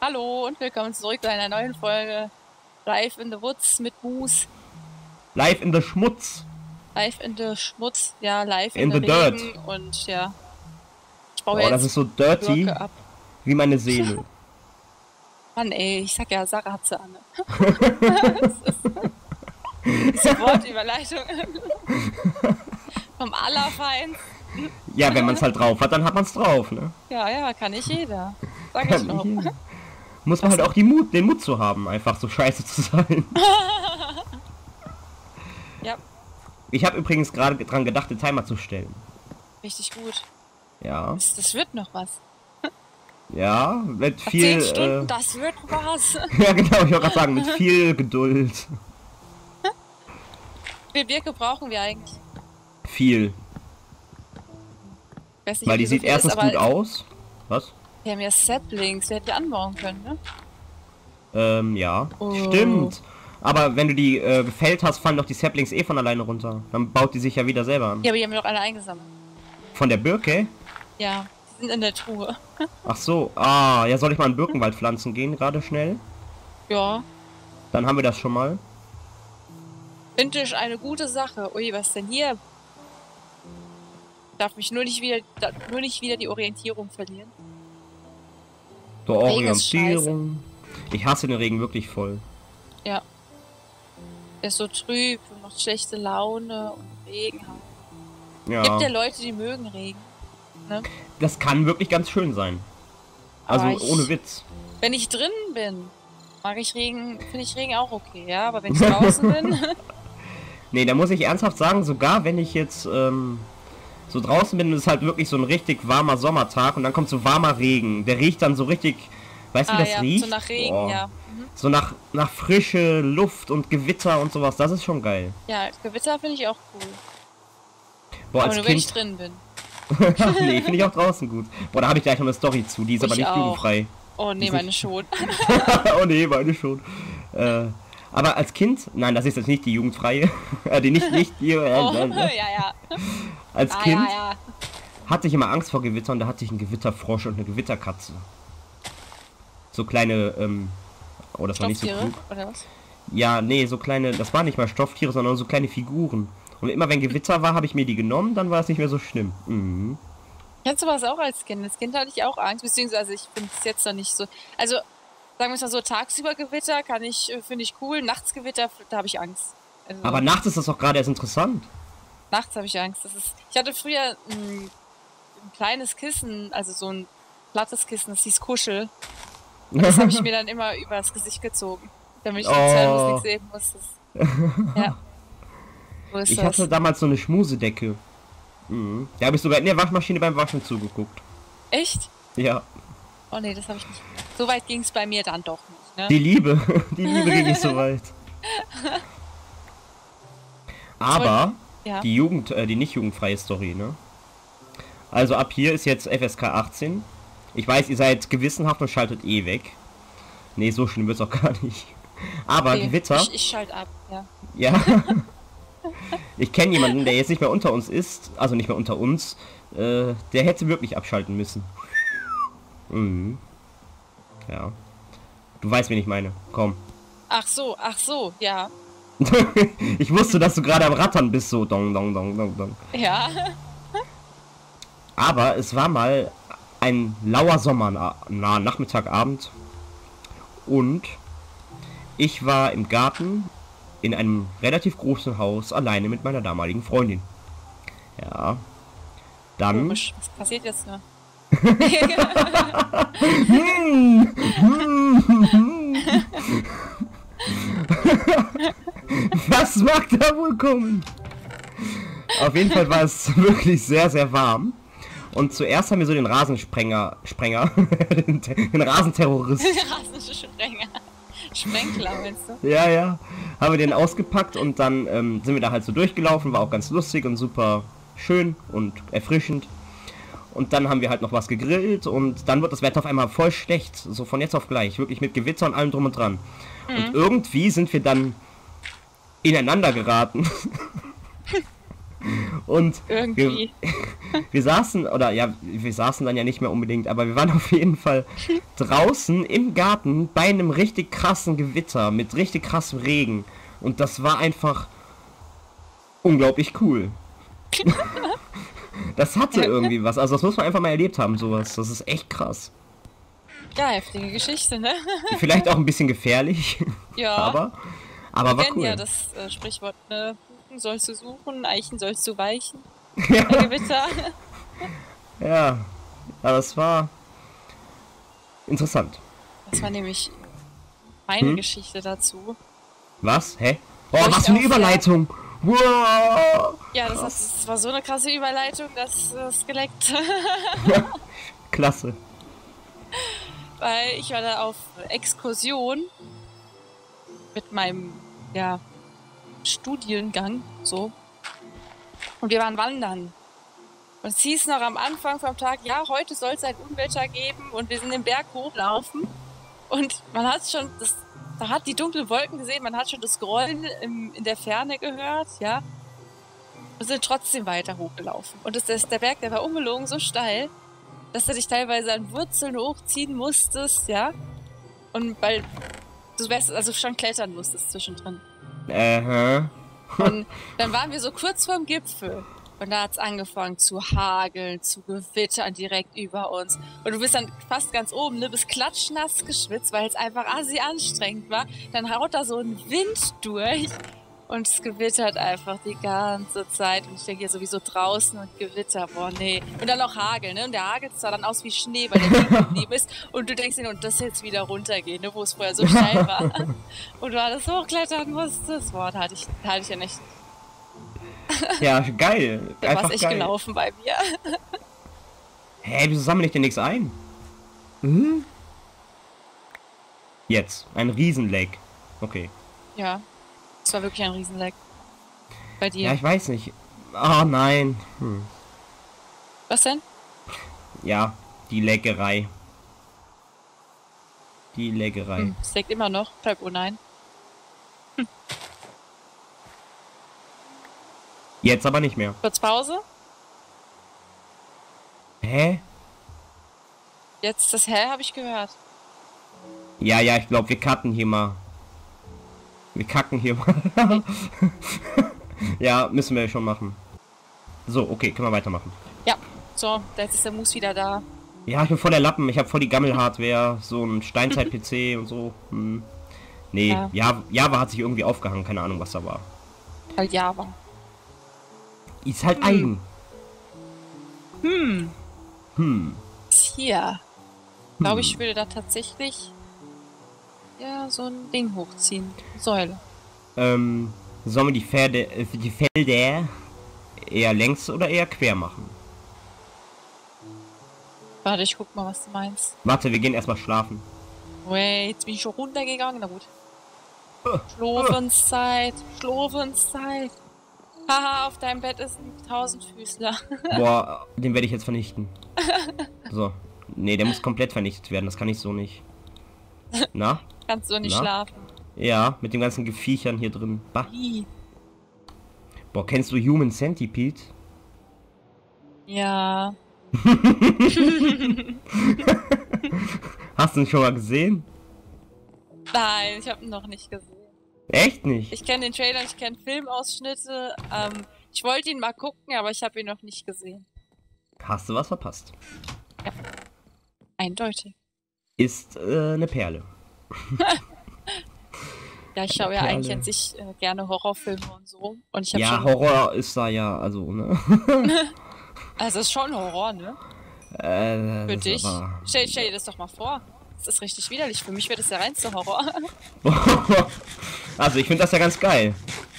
Hallo und willkommen zurück zu einer neuen Folge Live in the Woods mit Moose. Live in the Schmutz. Live in the Schmutz, ja, live in In the the dirt. Regen und ja. Ich baue Oh, das jetzt ist so dirty Birke ab. wie meine Seele. Mann ey, ich sag ja, Sarah hat sie an. Diese Wortüberleitung. Vom Allerfeinsten. Ja, wenn man es halt drauf hat, dann hat man es drauf, ne? Ja, kann nicht jeder. Sag ich Kann noch. nicht jeder. Muss man halt auch den Mut zu haben, einfach so scheiße zu sein. Ja, Ich habe übrigens gerade dran gedacht, den Timer zu stellen. richtig gut. Ja, Das wird noch was. ja, mit Nach viel... 10 Stunden, das wird was. ja, genau, ich wollte gerade sagen, mit viel Geduld. Wie viel Birke brauchen wir eigentlich? Viel. Ich weiß nicht, Weil ob die so sieht viel erstens ist, aber gut aus. Was? wir haben ja Saplings, wir hätten die anbauen können, ne? Ja. Oh. Stimmt. Aber wenn du die gefällt hast, fallen doch die Saplings eh von alleine runter. Dann baut die sich ja wieder selber an. Ja, aber die haben wir doch alle eingesammelt. Von der Birke? Ja, die sind in der Truhe. Ach so. Ah, ja, soll ich mal in Birkenwald pflanzen gehen, gerade schnell? Ja, Dann haben wir das schon mal. finde ich eine gute Sache. Ui, was denn hier? Darf mich nur nicht wieder die Orientierung verlieren. Zur Regen ist Orientierung. Ich hasse den Regen wirklich voll. Ja. Der ist so trüb und macht schlechte Laune und Regen halt. Gibt ja Ja. Leute, die mögen Regen. Ne? Das kann wirklich ganz schön sein. Also Aber ohne Witz. Wenn ich drin bin, mag ich Regen, finde ich Regen auch okay, ja. Aber wenn ich draußen bin, Nee, da muss ich ernsthaft sagen, sogar wenn ich jetzt so draußen bin, ist es halt wirklich so ein richtig warmer Sommertag und dann kommt so warmer Regen. Der riecht dann so richtig, weißt du, wie das ja, riecht? so nach Regen, Boah. ja. Mhm. So nach frische Luft und Gewitter und sowas, das ist schon geil. Ja, Gewitter finde ich auch cool. Boah, Aber als nur wenn ich Kind... drin bin. nee, finde ich auch draußen gut. Boah, da habe ich gleich noch eine Story zu, die ist aber Ich nicht auch. jugendfrei. Oh nee, Ist meine nicht- schon. oh nee, meine schon. Aber als Kind, nein, das ist jetzt nicht die jugendfreie, die nicht die, Oh, ja. als Ah, Kind ja. hatte ich immer Angst vor Gewittern, da hatte ich einen Gewitterfrosch und eine Gewitterkatze. So kleine, oh, das war nicht so Stofftiere, klug. oder was? Ja, nee, so kleine, das waren nicht mal Stofftiere, sondern so kleine Figuren. Und immer wenn Gewitter war, habe ich mir die genommen, dann war es nicht mehr so schlimm. Mhm. Kennst du was auch als Kind? Als Kind hatte ich auch Angst, beziehungsweise ich finde es jetzt noch nicht so. Also, sagen wir es mal so, tagsüber Gewitter finde ich cool, nachts Gewitter, da habe ich Angst. Also, Aber nachts ist das doch gerade erst interessant. nachts habe ich Angst. Ich hatte früher ein kleines Kissen, also so ein plattes Kissen, das hieß Kuschel. Und das habe ich mir dann immer über das Gesicht gezogen, damit ich die Zellmus nicht sehen muss. Ja. So ist Ich das. hatte damals so eine Schmusedecke. Mhm. Da habe ich sogar in der Waschmaschine beim Waschen zugeguckt. Echt? Ja. Oh nee, das habe ich nicht gemacht. So weit ging es bei mir dann doch nicht, ne? Die Liebe. Die Liebe ging nicht so weit. Aber Ja. die nicht jugendfreie Story, ne? Also ab hier ist jetzt FSK 18. Ich weiß, ihr seid gewissenhaft und schaltet eh weg. Nee, so schlimm wird's auch gar nicht. Aber Okay, Gewitter, Ich schalte ab, ja. ja. Ich kenne jemanden, der jetzt nicht mehr unter uns ist, also nicht mehr unter uns, der hätte wirklich abschalten müssen. Mhm. Ja. Du weißt, wen ich meine. Komm. Ach so, ja. Ich wusste, dass du gerade am Rattern bist, so dong, dong, dong, dong, dong. Ja. Aber es war mal ein lauer Nachmittagabend und ich war im Garten in einem relativ großen Haus alleine mit meiner damaligen Freundin. Ja. Dann... Komisch. Was passiert jetzt nur? Was mag da wohl kommen? Auf jeden Fall war es wirklich sehr, sehr warm. Und zuerst haben wir so den Rasensprenger, den Rasenterrorist. Rasensprenger. Sprenkler, meinst du? Ja, haben wir den ausgepackt und dann sind wir da halt so durchgelaufen, war auch ganz lustig und super schön und erfrischend. Und dann haben wir halt noch was gegrillt und dann wird das Wetter auf einmal voll schlecht, so von jetzt auf gleich, wirklich mit Gewitter und allem drum und dran. Und irgendwie sind wir dann ineinander geraten. Und Irgendwie. wir saßen, oder ja, wir saßen dann ja nicht mehr unbedingt, aber wir waren auf jeden Fall draußen im Garten bei einem richtig krassen Gewitter mit richtig krassem Regen. Und das war einfach unglaublich cool. Das hatte irgendwie was. Also das muss man einfach mal erlebt haben, sowas. Das ist echt krass. Ja, heftige Geschichte, ne? Vielleicht auch ein bisschen gefährlich. Ja. Aber Wir war kennen cool. ja das Sprichwort, ne? Buchen sollst du suchen, Eichen sollst du weichen. Ja. Bei Gewitter. Ja, aber das war interessant. Das war nämlich meine Geschichte dazu. Was? Hä? Oh, Wo ich was für eine auf- Überleitung! Wow! Ja, das war so eine krasse Überleitung, dass es geleckt. Klasse. Weil ich war da auf Exkursion mit meinem, ja, Studiengang, so. Und wir waren wandern. Und es hieß noch am Anfang vom Tag, ja, heute soll es ein Unwetter geben und wir sind den Berg hochlaufen. Und man hat schon, da hat die dunklen Wolken gesehen, man hat schon das Grollen in der Ferne gehört, ja. Wir sind trotzdem weiter hochgelaufen. Und der Berg, der war ungelogen so steil, dass du dich teilweise an Wurzeln hochziehen musstest, ja. Und weil du also schon klettern musstest zwischendrin. Und dann waren wir so kurz vorm Gipfel. Und da hat's angefangen zu hageln, zu gewittern direkt über uns. Und du bist dann fast ganz oben, ne, bist klatschnass geschwitzt, weil es einfach assi anstrengend war. Dann haut da so ein Wind durch und es gewittert einfach die ganze Zeit. Und ich denke hier sowieso draußen und Gewitter, boah, nee. Und dann noch Hagel, ne? Und der Hagel sah dann aus wie Schnee, weil der liegen geblieben ist. Und du denkst dir, und das jetzt wieder runtergehen, ne, wo es vorher so steil war. Und du alles hochklettern musstest. Boah, da hatte ich ja nicht. Ja, geil. Da war es echt geil. gelaufen bei mir. Hä, wieso sammle ich denn nichts ein? Jetzt. Ein Riesenleck. Okay. Ja, es war wirklich ein Riesenleck. Bei dir. Ja, ich weiß nicht. Oh nein. Was denn? Ja, die Leckerei. Die Leckerei. Es leckt immer noch. Oh nein. Jetzt aber nicht mehr. Kurz Pause. Hä? Jetzt das Hä habe ich gehört. Ja, ich glaube, wir cutten hier mal. Wir kacken hier mal. Ja, müssen wir schon machen. So, okay, können wir weitermachen. Ja, so, jetzt ist der Mus wieder da. Ja, ich bin voll der Lappen. Ich habe voll die Gammel-Hardware. So ein Steinzeit-PC und so. Nee, Java hat sich irgendwie aufgehangen. Keine Ahnung, was da war. Halt Java. Ist halt eigen. Hier. Glaube ich, würde da tatsächlich ja so ein Ding hochziehen. Säule. Sollen wir die Felder eher längs oder eher quer machen? Warte, ich guck mal, was du meinst. Warte, wir gehen erstmal schlafen. Wait, jetzt bin ich schon runtergegangen. Na gut. Schlafenszeit. Schlafenszeit. Haha, auf deinem Bett ist ein Tausendfüßler. Boah, den werde ich jetzt vernichten. So. Nee, der muss komplett vernichtet werden. Das kann ich so nicht. Na? Kannst du nicht Na? schlafen. Ja, mit den ganzen Geviechern hier drin. Bah. Ih. Boah, kennst du Human Centipede? Ja. Hast du ihn schon mal gesehen? Nein, ich habe ihn noch nicht gesehen. Echt nicht? Ich kenne den Trailer, ich kenne Filmausschnitte. Ich wollte ihn mal gucken, aber ich habe ihn noch nicht gesehen. Hast du was verpasst? Eindeutig. Ist eine Perle. Ja, ich schaue ja Perle. eigentlich an sich gerne Horrorfilme und so. Und ich habe Ja, schon. Horror ist da ja, also, ne? Also, es ist schon Horror, ne? Für das dich. aber- Stell dir das doch mal vor. Das ist richtig widerlich. Für mich wäre das der reinste Horror. Also, ich finde das ja ganz geil.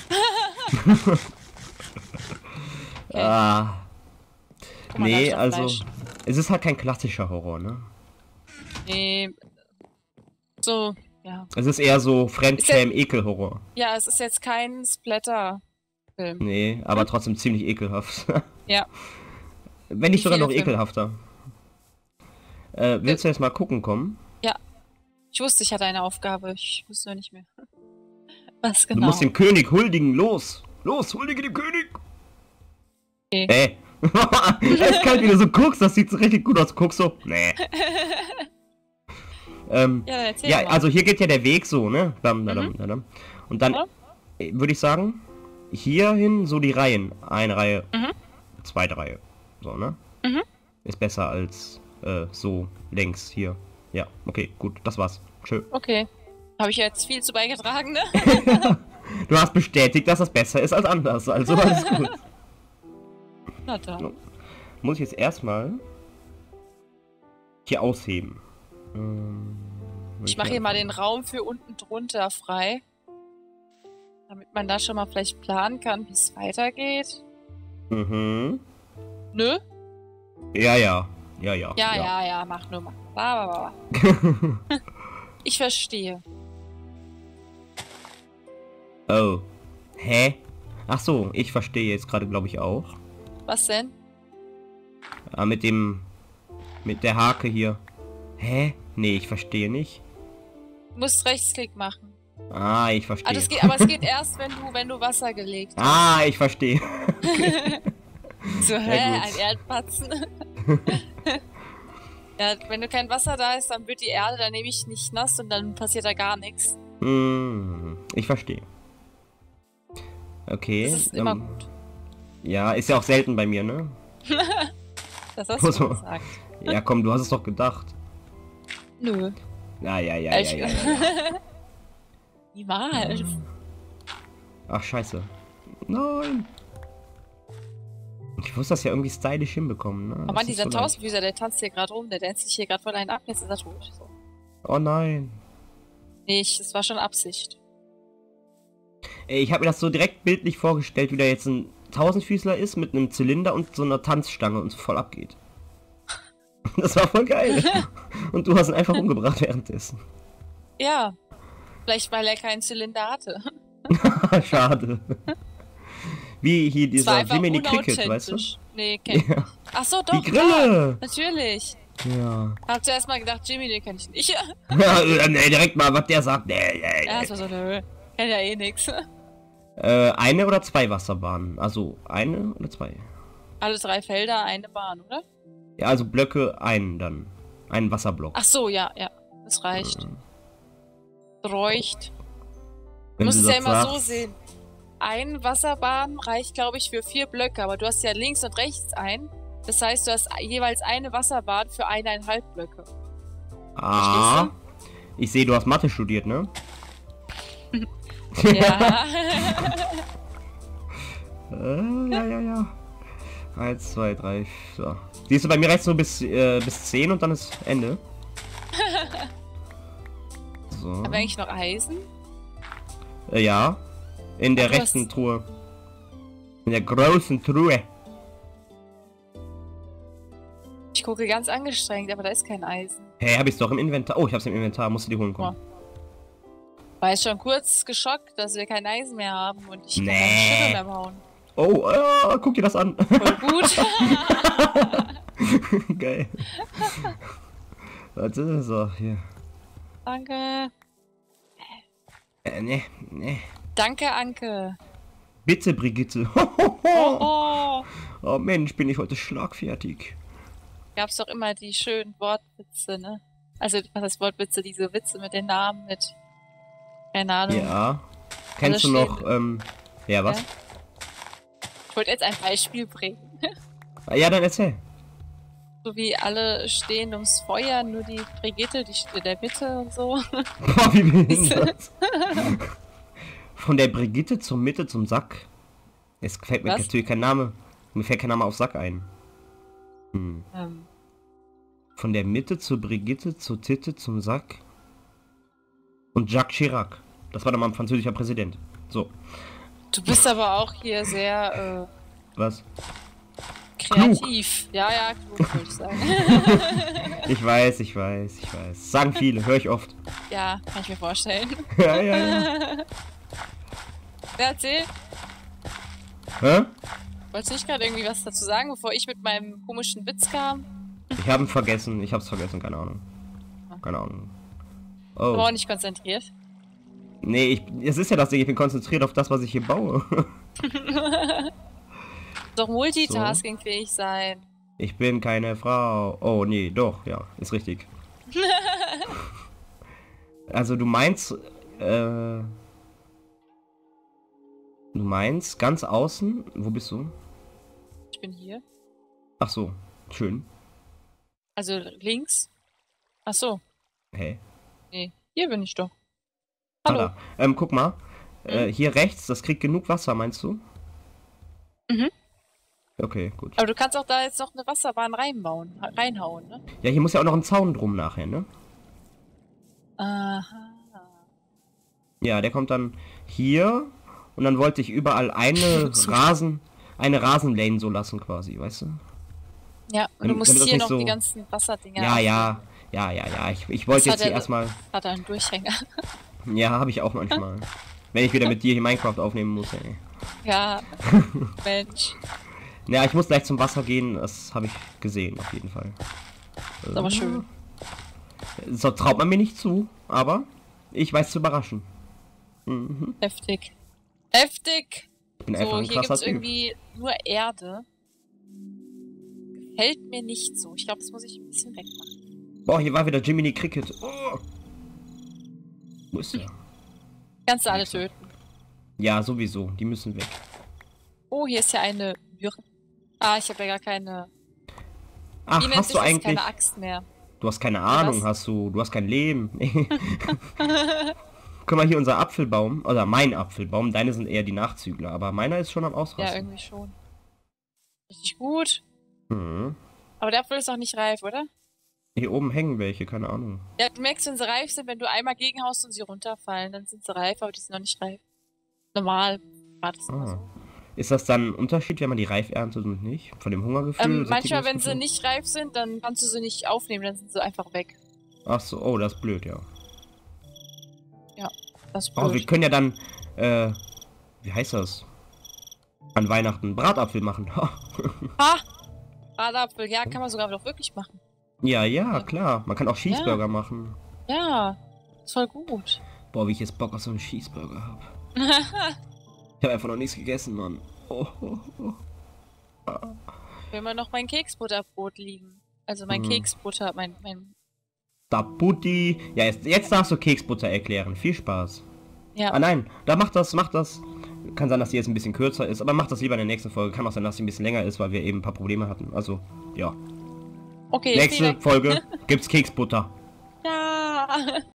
Okay. Ah, Guck mal, da hab nee, ich doch also, Fleisch. es ist halt kein klassischer Horror, ne? Nee. So, ja. Es ist eher so Fremdschämen-Ekel-Horror. Ja, es ist jetzt kein Splatter-Film. Nee, aber trotzdem ziemlich ekelhaft. Ja. Wenn nicht Wie sogar viele noch Filme? ekelhafter. Willst du jetzt mal gucken kommen? Ja. Ich wusste, ich hatte eine Aufgabe. Ich wusste nur nicht mehr. Was Du genau? musst dem König huldigen, los! Los, huldige dem König! Okay. Es kalt, wie du so guckst, das sieht so richtig gut aus. Guck so. Nee. Ja, dann erzähl Ja, mal. also hier geht ja der Weg so, ne? Und dann Ja. würde ich sagen, hierhin so die Reihen. Eine Reihe, zweite Reihe. So, ne? Ist besser als so längs hier. Ja, okay, gut, das war's. Tschö. Okay. Habe ich jetzt viel zu beigetragen, ne? Du hast bestätigt, dass das besser ist als anders, also alles gut. Na dann. Muss ich jetzt erstmal hier ausheben. Ich mache hier mal den Raum für unten drunter frei. Damit man da schon mal vielleicht planen kann, wie es weitergeht. Mhm. Nö? Ja. Ja, mach nur mal. Bla. Ich verstehe. Oh. Hä? Ach so, ich verstehe jetzt gerade, glaube ich, auch. Was denn? Ah, mit der Hake hier. Hä? Nee, ich verstehe nicht. Du musst Rechtsklick machen. Ah, ich verstehe. Aber es geht erst, wenn du Wasser gelegt hast. Ah, ich verstehe. So, gut. ein Erdbatzen. Ja, wenn du kein Wasser da ist, dann wird die Erde dann nämlich nicht nass und dann passiert da gar nichts. Ich verstehe. Okay. Das ist immer gut. Ja, ist ja auch selten bei mir, ne? Das hast du So. gesagt. Ja, komm, du hast es doch gedacht. Nö. Ja. Niemals. Ach, scheiße. Nein. Ich muss das ja irgendwie stylisch hinbekommen, ne? Aber Das Mann, ist dieser so leicht. Tausendfüßer, der tanzt hier gerade rum, der danzt sich hier gerade von einem ab, jetzt ist er tot. So. Oh nein. Nee, das war schon Absicht. Ey, ich habe mir das so direkt bildlich vorgestellt, wie da jetzt ein Tausendfüßler ist mit einem Zylinder und so einer Tanzstange und voll abgeht. Das war voll geil. Und du hast ihn einfach umgebracht währenddessen. Ja. Vielleicht, weil er keinen Zylinder hatte. Schade. Wie hier Das war dieser einfach Jiminy Cricket, weißt du? unauthentisch. Nee, kenn ich Ja. nicht. Ach so, doch, Die Grille! klar, natürlich. Ja. Hab zuerst mal gedacht, Jimmy, den kenn ich nicht. Ja, nee, direkt mal, was der sagt. Nee. Ja, das war so, nö. Kenn ja eh nix. Eine oder zwei Wasserbahnen? Also, eine oder zwei? Alle 3 Felder, eine Bahn, oder? Ja, also Blöcke, einen dann. Einen Wasserblock. Ach so, ja. Das reicht. Bräucht. Du Wenn musst du es ja das immer so sagst. sehen. Ein Wasserbahn reicht, glaube ich, für 4 Blöcke, aber du hast ja links und rechts einen. Das heißt, du hast jeweils eine Wasserbahn für 1,5 Blöcke. Ah. Ich sehe, du hast Mathe studiert, ne? Ja. Ja. 1, 2, 3, so. Siehst du, bei mir reicht so bis 10 und dann ist Ende. So. Haben wir eigentlich noch Eisen? Ja. In der Ach, du rechten Truhe. In der großen Truhe. Ich gucke ganz angestrengt, aber da ist kein Eisen. Hey, hab ich's doch im Inventar. Oh, ich hab's im Inventar. Musst du die holen kommen. War jetzt schon kurz geschockt, dass wir kein Eisen mehr haben und ich kann keine Nee. Schiffe mehr bauen. Oh, guck dir das an. Voll gut. Geil. Warte, so, hier. Danke. Nee. Danke, Anke. Bitte, Brigitte. Oh. Oh Mensch, bin ich heute schlagfertig. Gab's doch immer die schönen Wortwitze, ne? Also, was heißt Wortwitze? Diese Witze mit den Namen, mit... Keine Ahnung. Ja. Kennst du Alle noch, ja, was? Ja? Ich wollte jetzt ein Beispiel bringen. Ja, dann erzähl. So wie alle stehen ums Feuer, nur die Brigitte, die steht in der Mitte und so. Boah, wie behindert. Von der Brigitte zur Mitte zum Sack. Es fällt mir Was? natürlich kein Name. Mir fällt kein Name auf Sack ein. Von der Mitte zur Brigitte, zur Titte, zum Sack. Und Jacques Chirac. Das war doch mal ein französischer Präsident. So. Du bist aber auch hier sehr Was? kreativ. Ja, klug, würde ich sagen. Ich weiß. Sagen viele, höre ich oft. Ja, kann ich mir vorstellen. Ja. Ja, erzähl. Hä? Wolltest du nicht gerade irgendwie was dazu sagen, bevor ich mit meinem komischen Witz kam? Ich hab's vergessen, keine Ahnung. Aber Oh. auch nicht konzentriert. Nee, es ist ja das Ding, ich bin konzentriert auf das, was ich hier baue. Doch multitaskingfähig sein. Ich bin keine Frau. Oh, nee, doch, ja, ist richtig. Also du meinst ganz außen? Wo bist du? Ich bin hier. Ach so, schön. Also links. Ach so. Hä? Nee, hier bin ich doch. Hallo. Guck mal. Hier rechts, das kriegt genug Wasser, meinst du? Mhm. Okay, gut. Aber du kannst auch da jetzt noch eine Wasserbahn reinhauen, ne? Ja, hier muss ja auch noch ein Zaun drum nachher, ne? Aha. Ja, der kommt dann hier und dann wollte ich überall eine Rasenlane so lassen quasi, weißt du? Ja, und du musst Damit das hier nicht noch so- die ganzen Wasserdinger. Ja. Ich wollte Das jetzt hier hat erstmal. er einen Durchhänger. Ja, habe ich auch manchmal. Wenn ich wieder mit dir hier Minecraft aufnehmen muss, ey. Ja, Mensch. Ja, ich muss gleich zum Wasser gehen, das habe ich gesehen, auf jeden Fall. Ist aber schön. So traut man mir nicht zu, aber ich weiß zu überraschen. Mhm. Heftig. Heftig! Ich bin einfach So, ein hier krasser gibt's Typ. irgendwie nur Erde. Gefällt mir nicht so. Ich glaube, das muss ich ein bisschen wegmachen. Boah, hier war wieder Jiminy Cricket. Oh. Wo ist der? Kannst du alle töten. Ja, sowieso, die müssen weg. Oh, hier ist ja eine Myrrhe. Ah, ich habe ja gar keine... Ach, Wie nennt hast sich du das? eigentlich... Keine Axt mehr. Du hast keine Ahnung, was? du hast kein Leben. Guck mal, hier unser Apfelbaum, oder mein Apfelbaum, deine sind eher die Nachzügler, aber meiner ist schon am Ja, Ausrasten. irgendwie schon. Richtig gut. Mhm. Aber der Apfel ist noch nicht reif, oder? Hier oben hängen welche, keine Ahnung. Ja, du merkst, wenn sie reif sind, wenn du einmal gegenhaust und sie runterfallen, dann sind sie reif, aber die sind noch nicht reif. Normal war das immer so. Ist das dann ein Unterschied, wenn man die reif erntet und nicht? Von dem Hungergefühl? Manchmal, wenn sie Sättigungsgefühl? nicht reif sind, dann kannst du sie nicht aufnehmen, dann sind sie einfach weg. Ach so, oh, das ist blöd, ja. Das ist Oh, wir blöd. können ja dann, wie heißt das? An Weihnachten Bratapfel machen. Ha! Bratapfel, ja, kann man sogar doch wirklich machen. Ja, klar. Man kann auch Cheeseburger machen. Ja, ist voll gut. Boah, wie ich jetzt Bock auf so einen Cheeseburger habe. Ich habe einfach noch nichts gegessen, Mann. Oh. Will mir noch mein Keksbutterbrot liegen. Also mein Keksbutter, mein Da Butti. Ja, jetzt darfst du Keksbutter erklären. Viel Spaß. ja. Ah nein, da mach das. Kann sein, dass die jetzt ein bisschen kürzer ist, aber mach das lieber in der nächsten Folge. Kann auch sein, dass sie ein bisschen länger ist, weil wir eben ein paar Probleme hatten. Also, ja. Okay, Nächste vielen Dank. Folge gibt's Keksbutter. Ja.